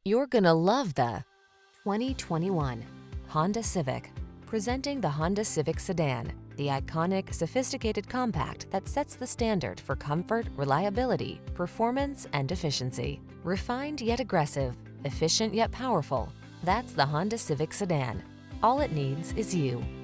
You're gonna love the 2021 Honda Civic. Presenting the Honda Civic Sedan, the iconic, sophisticated compact that sets the standard for comfort, reliability, performance, and efficiency. Refined yet aggressive, efficient yet powerful. That's the Honda Civic Sedan. All it needs is you.